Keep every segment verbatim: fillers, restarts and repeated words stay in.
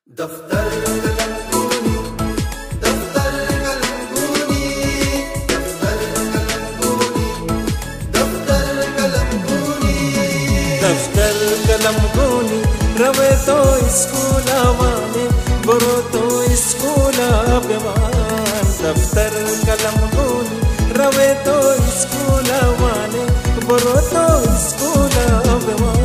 दफ्तर कलमगूनी, दफ्तर कलमगूनी, दफ्तर कलमगूनी, दफ्तर कलमगूनी, दफ्तर कलमगूनी रवे तो स्कूल आवाने बुरो तो स्कूल अभिमान। दफ्तर कलमगूनी रवे तो स्कूल आवाने बुरो तो स्कूल अभिमान।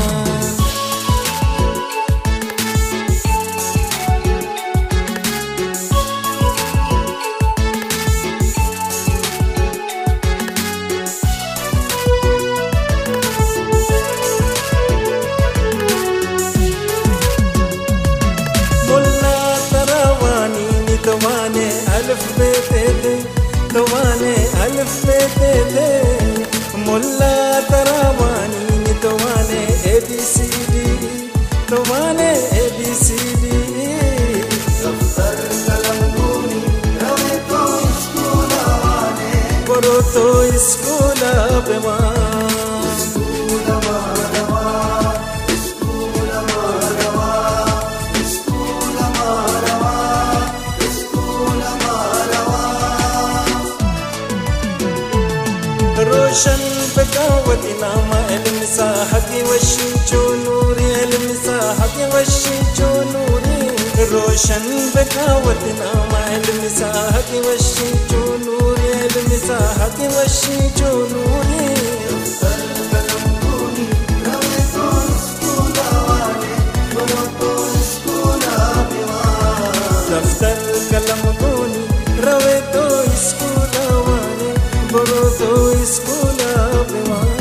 तवाने अलिफ बे दे दे, तवाने अलिफ बे दे दे, मुल्ला तरावानी नी तवाने ए बी सी डी, तवाने ए बी सी डी। दफ्तर कलमगूनी रवे तो स्कूल आवाने बुरो तो स्कूल अभिमान। रोशन बगावती नामा इल्म साहकी वशी जो नूरी, इल्म साहकी वशी जो नूरी। रोशन बगावती नामा इल्म साहकी वशी जो नूरी, इल्म साहकी वशी जो नूरी। दफ्तर कलमगूनी रवे तो स्कूल आवाने बुरो तो स्कूल अभिमान। दफ्तर कलमगूनी रवे तो स्कूल आवाने बुरो तो स्कूल अभिमान।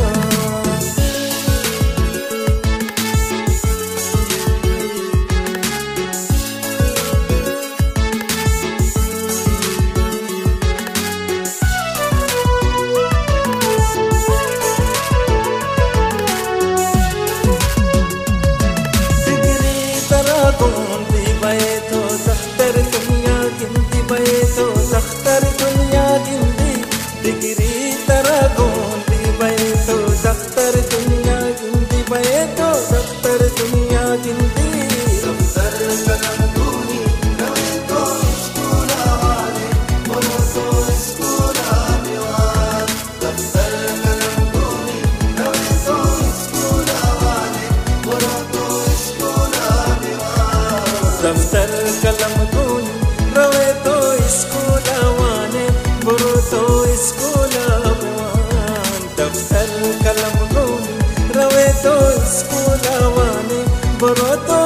डिग्री तरह गोंदी बये तो दफ्तर दुनिया गिनती बये तो दफ्तर दुनिया गिनती। डिग्री तरह गोंदी बये तो दफ्तर दुनिया गिनती बये तो दफ्तर दुनिया गिनती। दफ्तर कलमगूनी रवे तो स्कूल आवाने बुरो तो स्कूल अभिमान। दफ्तर कलमगूनी रवे तो स्कूल आवाने बुरो तो स्कूल अभिमान। दफ्तर कलमगूनी रवे तो स्कूल आवाने बुरो तो स्कूल अभिमान। दफ्तर कलमगूनी रवे तो स्कूल आवाने बुरो तो